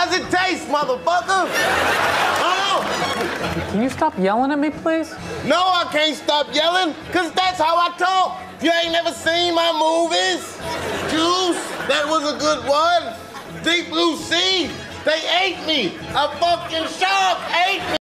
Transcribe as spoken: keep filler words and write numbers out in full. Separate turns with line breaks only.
How's it taste, motherfucker? Huh?
Can you stop yelling at me, please?
No, I can't stop yelling, because that's how I talk. You ain't never seen my movies? Juice, that was a good one. Deep Blue Sea, they ate me. A fucking shark ate me.